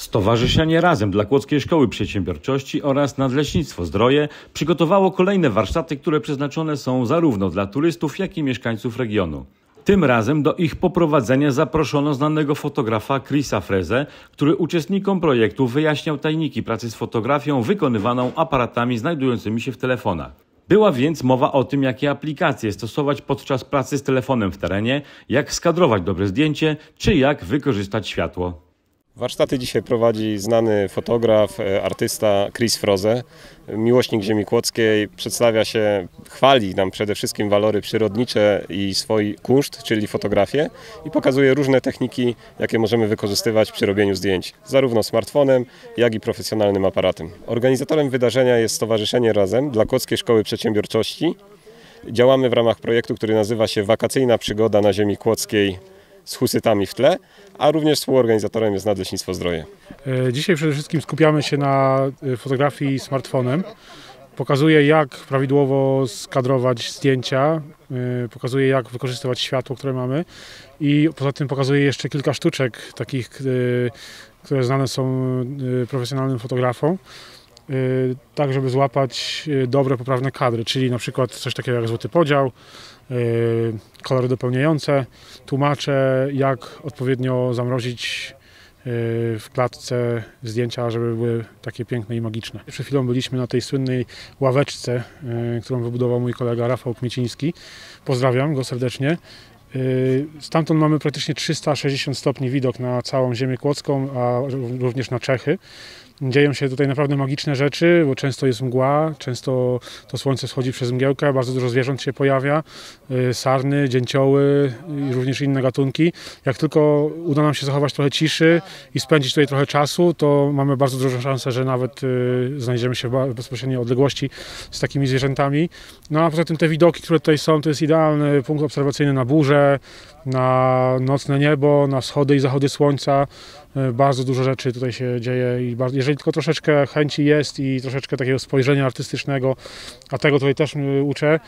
Stowarzyszenie Razem dla Kłodzkiej Szkoły Przedsiębiorczości oraz Nadleśnictwo Zdroje przygotowało kolejne warsztaty, które przeznaczone są zarówno dla turystów, jak i mieszkańców regionu. Tym razem do ich poprowadzenia zaproszono znanego fotografa Chrisa Frezę, który uczestnikom projektu wyjaśniał tajniki pracy z fotografią wykonywaną aparatami znajdującymi się w telefonach. Była więc mowa o tym, jakie aplikacje stosować podczas pracy z telefonem w terenie, jak skadrować dobre zdjęcie, czy jak wykorzystać światło. Warsztaty dzisiaj prowadzi znany fotograf, artysta Chris Froze, miłośnik ziemi kłodzkiej. Przedstawia się, chwali nam przede wszystkim walory przyrodnicze i swój kunszt, czyli fotografię, i pokazuje różne techniki, jakie możemy wykorzystywać przy robieniu zdjęć, zarówno smartfonem, jak i profesjonalnym aparatem. Organizatorem wydarzenia jest Stowarzyszenie Razem dla Kłodzkiej Szkoły Przedsiębiorczości. Działamy w ramach projektu, który nazywa się Wakacyjna przygoda na ziemi kłodzkiej z husytami w tle, a również współorganizatorem jest Nadleśnictwo Zdroje. Dzisiaj przede wszystkim skupiamy się na fotografii smartfonem. Pokazuję, jak prawidłowo skadrować zdjęcia, pokazuję, jak wykorzystywać światło, które mamy, i poza tym pokazuję jeszcze kilka sztuczek takich, które znane są profesjonalnym fotografom, tak żeby złapać dobre, poprawne kadry, czyli na przykład coś takiego jak złoty podział, kolory dopełniające. Tłumaczę, jak odpowiednio zamrozić w klatce zdjęcia, żeby były takie piękne i magiczne. Przed chwilą byliśmy na tej słynnej ławeczce, którą wybudował mój kolega Rafał Kmieciński. Pozdrawiam go serdecznie. Stamtąd mamy praktycznie 360 stopni widok na całą ziemię kłodzką, a również na Czechy. Dzieją się tutaj naprawdę magiczne rzeczy, bo często jest mgła, często to słońce wschodzi przez mgiełkę, bardzo dużo zwierząt się pojawia, sarny, dzięcioły i również inne gatunki. Jak tylko uda nam się zachować trochę ciszy i spędzić tutaj trochę czasu, to mamy bardzo dużą szansę, że nawet znajdziemy się w bezpośredniej odległości z takimi zwierzętami. No a poza tym te widoki, które tutaj są, to jest idealny punkt obserwacyjny na burzę, na nocne niebo, na wschody i zachody słońca. Bardzo dużo rzeczy tutaj się dzieje i jeżeli tylko troszeczkę chęci jest i troszeczkę takiego spojrzenia artystycznego, a tego tutaj też uczę,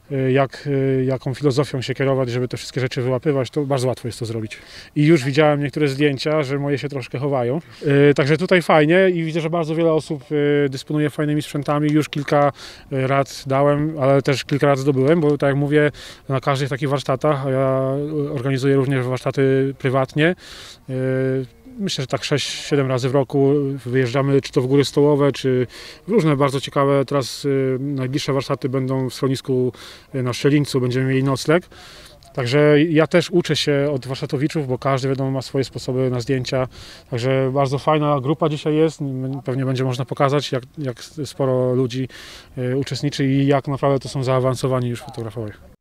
jaką filozofią się kierować, żeby te wszystkie rzeczy wyłapywać, to bardzo łatwo jest to zrobić. I już widziałem niektóre zdjęcia, że moje się troszkę chowają. Także tutaj fajnie i widzę, że bardzo wiele osób dysponuje fajnymi sprzętami. Już kilka rad dałem, ale też kilka rad zdobyłem, bo tak jak mówię, na każdych takich warsztatach, a ja organizuję również warsztaty prywatnie. Myślę, że tak 6-7 razy w roku wyjeżdżamy, czy to w Góry Stołowe, czy różne bardzo ciekawe. Teraz najbliższe warsztaty będą w schronisku na Szczelińcu, będziemy mieli nocleg. Także ja też uczę się od warsztatowiczów, bo każdy wiadomo ma swoje sposoby na zdjęcia. Także bardzo fajna grupa dzisiaj jest. Pewnie będzie można pokazać, jak sporo ludzi uczestniczy i jak naprawdę to są zaawansowani już fotografowie.